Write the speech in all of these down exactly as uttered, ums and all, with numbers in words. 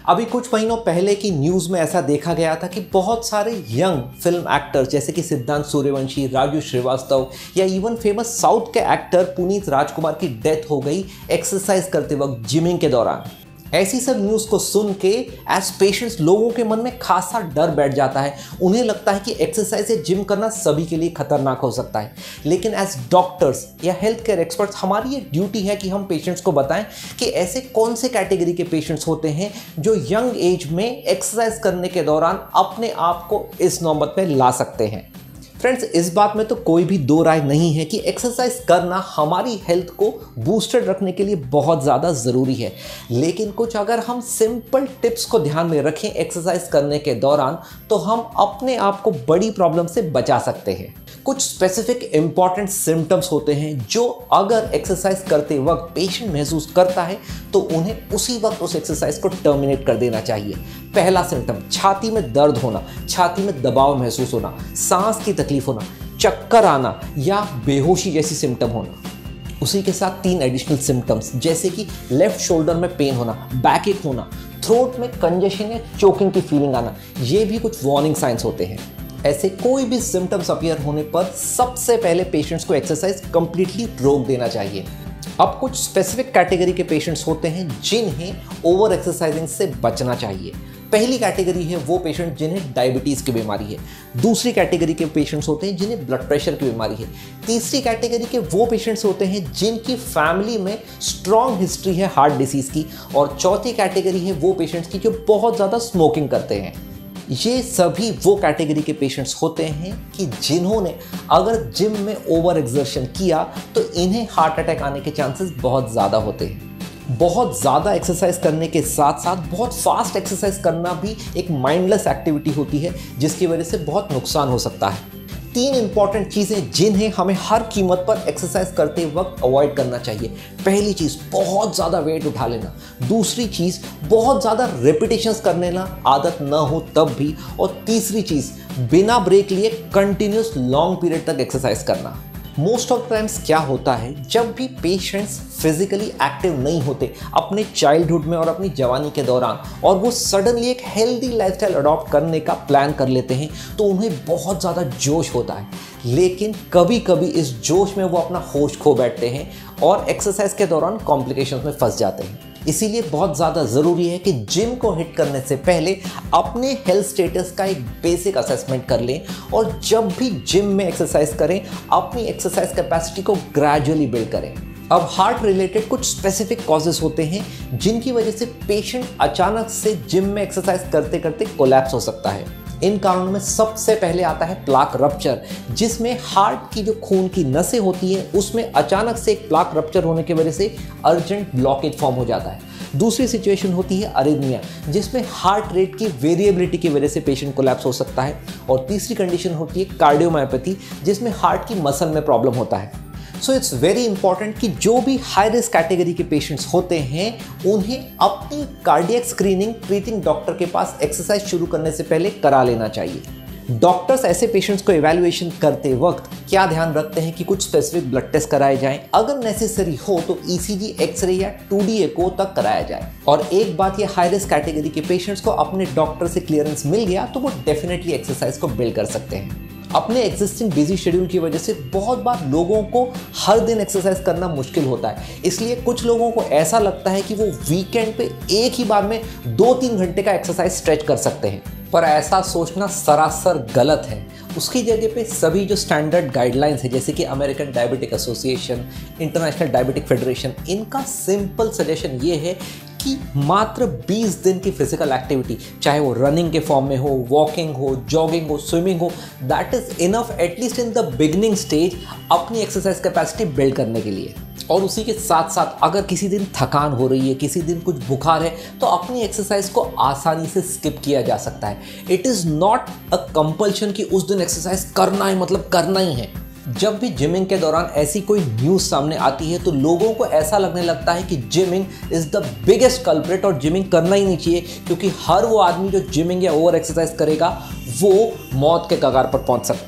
अभी कुछ महीनों पहले की न्यूज़ में ऐसा देखा गया था कि बहुत सारे यंग फिल्म एक्टर्स जैसे कि सिद्धांत सूर्यवंशी, राजू श्रीवास्तव या इवन फेमस साउथ के एक्टर पुनीत राजकुमार की डेथ हो गई एक्सरसाइज करते वक्त जिमिंग के दौरान। ऐसी सब न्यूज़ को सुन के एज पेशेंट्स लोगों के मन में खासा डर बैठ जाता है। उन्हें लगता है कि एक्सरसाइज या जिम करना सभी के लिए खतरनाक हो सकता है। लेकिन एज डॉक्टर्स या हेल्थ केयर एक्सपर्ट्स हमारी ये ड्यूटी है कि हम पेशेंट्स को बताएं कि ऐसे कौन से कैटेगरी के पेशेंट्स होते हैं जो यंग एज में एक्सरसाइज करने के दौरान अपने आप को इस नौबत में ला सकते हैं। फ्रेंड्स, इस बात में तो कोई भी दो राय नहीं है कि एक्सरसाइज करना हमारी हेल्थ को बूस्टेड रखने के लिए बहुत ज़्यादा ज़रूरी है। लेकिन कुछ अगर हम सिंपल टिप्स को ध्यान में रखें एक्सरसाइज करने के दौरान तो हम अपने आप को बड़ी प्रॉब्लम से बचा सकते हैं। कुछ स्पेसिफिक इंपॉर्टेंट सिम्टम्स होते हैं जो अगर एक्सरसाइज करते वक्त पेशेंट महसूस करता है तो उन्हें उसी वक्त उस एक्सरसाइज को टर्मिनेट कर देना चाहिए। पहला सिम्टम, छाती में दर्द होना, छाती में दबाव महसूस होना, सांस की तकलीफ होना, चक्कर आना या बेहोशी जैसी सिम्टम होना। उसी के साथ तीन एडिशनल सिम्टम्स जैसे कि लेफ्ट शोल्डर में पेन होना, बैक एक होना, थ्रोट में कंजेशन या चोकिंग की फीलिंग आना, ये भी कुछ वार्निंग साइंस होते हैं। ऐसे कोई भी सिम्टम्स अपीयर होने पर सबसे पहले पेशेंट्स को एक्सरसाइज कंप्लीटली रोक देना चाहिए। अब कुछ स्पेसिफिक कैटेगरी के पेशेंट्स होते हैं जिन्हें ओवर एक्सरसाइजिंग से बचना चाहिए। पहली कैटेगरी है वो पेशेंट जिन्हें डायबिटीज़ की बीमारी है। दूसरी कैटेगरी के पेशेंट्स होते हैं जिन्हें ब्लड प्रेशर की बीमारी है। तीसरी कैटेगरी के वो पेशेंट्स होते हैं जिनकी फैमिली में स्ट्रॉन्ग हिस्ट्री है हार्ट डिसीज़ की। और चौथी कैटेगरी है वो पेशेंट्स की जो बहुत ज़्यादा स्मोकिंग करते हैं। ये सभी वो कैटेगरी के पेशेंट्स होते हैं कि जिन्होंने अगर जिम में ओवर एक्सर्शन किया तो इन्हें हार्ट अटैक आने के चांसेस बहुत ज़्यादा होते हैं। बहुत ज़्यादा एक्सरसाइज करने के साथ साथ बहुत फास्ट एक्सरसाइज करना भी एक माइंडलेस एक्टिविटी होती है जिसकी वजह से बहुत नुकसान हो सकता है। तीन इंपॉर्टेंट चीज़ें जिन्हें हमें हर कीमत पर एक्सरसाइज करते वक्त अवॉइड करना चाहिए। पहली चीज़, बहुत ज़्यादा वेट उठा लेना। दूसरी चीज़, बहुत ज़्यादा रेपिटेशंस करने ना आदत ना हो तब भी। और तीसरी चीज़, बिना ब्रेक लिए कंटिन्यूस लॉन्ग पीरियड तक एक्सरसाइज करना। मोस्ट ऑफ टाइम्स क्या होता है, जब भी पेशेंट्स फिजिकली एक्टिव नहीं होते अपने चाइल्डहुड में और अपनी जवानी के दौरान और वो सडनली एक हेल्दी लाइफस्टाइल अडॉप्ट करने का प्लान कर लेते हैं तो उन्हें बहुत ज़्यादा जोश होता है। लेकिन कभी कभी इस जोश में वो अपना होश खो बैठते हैं और एक्सरसाइज के दौरान कॉम्प्लिकेशंस में फंस जाते हैं। इसीलिए बहुत ज़्यादा ज़रूरी है कि जिम को हिट करने से पहले अपने हेल्थ स्टेटस का एक बेसिक असेसमेंट कर लें और जब भी जिम में एक्सरसाइज करें अपनी एक्सरसाइज कैपेसिटी को ग्रेजुअली बिल्ड करें। अब हार्ट रिलेटेड कुछ स्पेसिफिक कॉजेस होते हैं जिनकी वजह से पेशेंट अचानक से जिम में एक्सरसाइज करते करते कोलैप्स हो सकता है। इन कारणों में सबसे पहले आता है प्लाक रप्चर, जिसमें हार्ट की जो खून की नसें होती हैं उसमें अचानक से एक प्लाक रप्चर होने की वजह से अर्जेंट ब्लॉकेज फॉर्म हो जाता है। दूसरी सिचुएशन होती है अरिथमिया, जिसमें हार्ट रेट की वेरिएबिलिटी की वजह से पेशेंट कोलैप्स हो सकता है। और तीसरी कंडीशन होती है कार्डियोमायोपैथी, जिसमें हार्ट की मसल में प्रॉब्लम होता है। सो इट्स वेरी इंपॉर्टेंट कि जो भी हाई रिस्क कैटेगरी के पेशेंट्स होते हैं उन्हें अपनी कार्डियक स्क्रीनिंग ट्रीटिंग डॉक्टर के पास एक्सरसाइज शुरू करने से पहले करा लेना चाहिए। डॉक्टर्स ऐसे पेशेंट्स को इवैल्यूएशन करते वक्त क्या ध्यान रखते हैं कि कुछ स्पेसिफिक ब्लड टेस्ट कराए जाएं, अगर नेसेसरी हो तो ईसीजी, एक्सरे या टू डी एको तक कराया जाए। और एक बात, ये हाई रिस्क कैटेगरी के पेशेंट्स को अपने डॉक्टर से क्लियरेंस मिल गया तो वो डेफिनेटली एक्सरसाइज को बिल्ड कर सकते हैं। अपने एग्जिस्टिंग बिजी शेड्यूल की वजह से बहुत बार लोगों को हर दिन एक्सरसाइज करना मुश्किल होता है। इसलिए कुछ लोगों को ऐसा लगता है कि वो वीकेंड पे एक ही बार में दो तीन घंटे का एक्सरसाइज स्ट्रेच कर सकते हैं, पर ऐसा सोचना सरासर गलत है। उसकी जगह पे सभी जो स्टैंडर्ड गाइडलाइंस है जैसे कि American diabetic association, international diabetic federation, इनका सिंपल सजेशन ये है कि मात्र बीस दिन की फिजिकल एक्टिविटी, चाहे वो रनिंग के फॉर्म में हो, वॉकिंग हो, जॉगिंग हो, स्विमिंग हो, that is enough at least in the beginning stage अपनी एक्सरसाइज कैपेसिटी बिल्ड करने के लिए। और उसी के साथ साथ अगर किसी दिन थकान हो रही है, किसी दिन कुछ बुखार है, तो अपनी एक्सरसाइज को आसानी से स्किप किया जा सकता है। It is not a compulsion कि उस दिन एक्सरसाइज करना है मतलब करना ही है। जब भी जिमिंग के दौरान ऐसी कोई न्यूज़ सामने आती है तो लोगों को ऐसा लगने लगता है कि gymming is the biggest culprit और जिमिंग करना ही नहीं चाहिए, क्योंकि हर वो आदमी जो जिमिंग या ओवर एक्सरसाइज करेगा वो मौत के कगार पर पहुंच सकता है।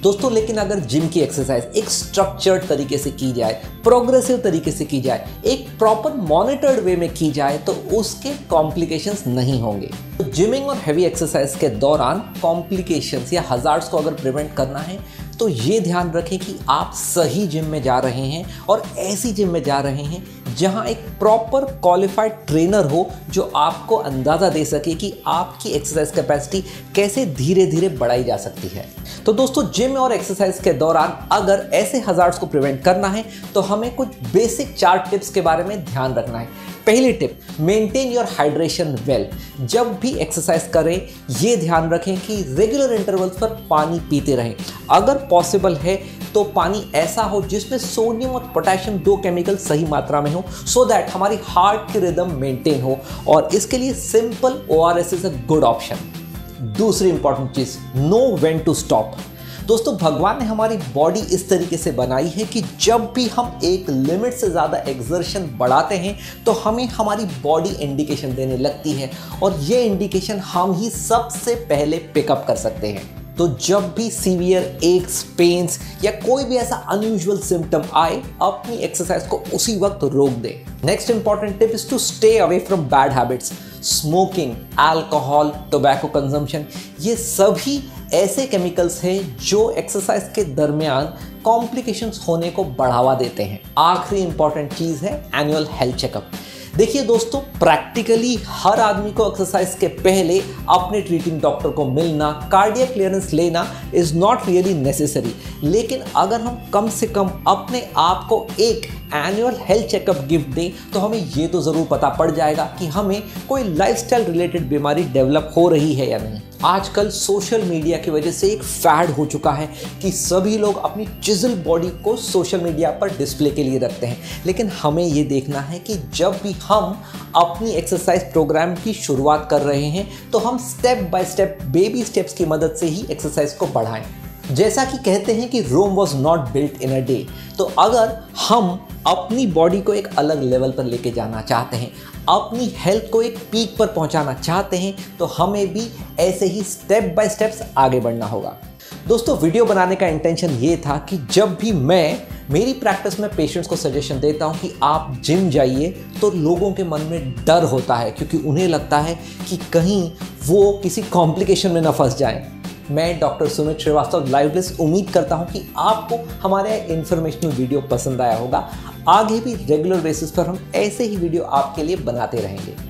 दोस्तों लेकिन अगर जिम की एक्सरसाइज एक स्ट्रक्चर्ड तरीके से की जाए, प्रोग्रेसिव तरीके से की जाए, एक प्रॉपर मॉनिटर्ड वे में की जाए तो उसके कॉम्प्लिकेशंस नहीं होंगे। तो जिमिंग और हैवी एक्सरसाइज के दौरान कॉम्प्लिकेशंस या हजार्ड्स को अगर प्रिवेंट करना है तो ये ध्यान रखें कि आप सही जिम में जा रहे हैं और ऐसी जिम में जा रहे हैं जहां एक प्रॉपर क्वालिफाइड ट्रेनर हो जो आपको अंदाज़ा दे सके कि आपकी एक्सरसाइज कैपेसिटी कैसे धीरे धीरे बढ़ाई जा सकती है। तो दोस्तों जिम और एक्सरसाइज के दौरान अगर ऐसे हजार्ड्स को प्रिवेंट करना है तो हमें कुछ बेसिक चार टिप्स के बारे में ध्यान रखना है। पहली tip, maintain your hydration well. जब भी एक्सरसाइज करें ये दैट रखें कि रेगुलर इंटरवल्स पर पानी पीते रहें। अगर पॉसिबल है तो पानी ऐसा हो जिसमें सोडियम और पोटेशियम दो केमिकल सही मात्रा में हो, सो दैट हमारी हार्ट की रिदम मेंटेन हो, और इसके लिए simple O R S is a good option. दूसरी इंपॉर्टेंट चीज, नो व्हेन टू स्टॉप। दोस्तों भगवान ने हमारी बॉडी इस तरीके से बनाई है कि जब भी हम एक लिमिट से ज़्यादा एक्सर्शन बढ़ाते हैं तो हमें हमारी बॉडी इंडिकेशन देने लगती है, और ये इंडिकेशन हम ही सबसे पहले पिकअप कर सकते हैं। तो जब भी सीवियर एक्स, पेन्स या कोई भी ऐसा अनयूजुअल सिम्टम आए, अपनी एक्सरसाइज को उसी वक्त रोक दे। Next important tip is to stay away from bad habits. Smoking, alcohol, tobacco consumption, ये सभी ऐसे केमिकल्स हैं जो एक्सरसाइज के दरमियान कॉम्प्लिकेशंस होने को बढ़ावा देते हैं। आखिरी इंपॉर्टेंट चीज़ है एनुअल हेल्थ चेकअप। देखिए दोस्तों, प्रैक्टिकली हर आदमी को एक्सरसाइज के पहले अपने ट्रीटिंग डॉक्टर को मिलना, कार्डियक क्लियरेंस लेना इज नॉट रियली नेसेसरी, लेकिन अगर हम कम से कम अपने आप को एक एनुअल हेल्थ चेकअप गिफ्ट दें तो हमें ये तो ज़रूर पता पड़ जाएगा कि हमें कोई लाइफस्टाइल रिलेटेड बीमारी डेवलप हो रही है या नहीं। आजकल सोशल मीडिया की वजह से एक फैड हो चुका है कि सभी लोग अपनी चिजल बॉडी को सोशल मीडिया पर डिस्प्ले के लिए रखते हैं, लेकिन हमें ये देखना है कि जब भी हम अपनी एक्सरसाइज प्रोग्राम की शुरुआत कर रहे हैं तो हम step by step, baby steps की मदद से ही एक्सरसाइज को बढ़ाएं। जैसा कि कहते हैं कि Rome was not built in a day, तो अगर हम अपनी बॉडी को एक अलग लेवल पर लेके जाना चाहते हैं, अपनी हेल्थ को एक पीक पर पहुंचाना चाहते हैं, तो हमें भी ऐसे ही स्टेप बाय स्टेप्स आगे बढ़ना होगा। दोस्तों वीडियो बनाने का इंटेंशन ये था कि जब भी मैं मेरी प्रैक्टिस में पेशेंट्स को सजेशन देता हूँ कि आप जिम जाइए, तो लोगों के मन में डर होता है क्योंकि उन्हें लगता है कि कहीं वो किसी कॉम्प्लिकेशन में न फंस जाएं। मैं डॉक्टर सुमित श्रीवास्तव, लाइवलिस्ट, उम्मीद करता हूं कि आपको हमारे इंफॉर्मेशनल वीडियो पसंद आया होगा। आगे भी रेगुलर बेसिस पर हम ऐसे ही वीडियो आपके लिए बनाते रहेंगे।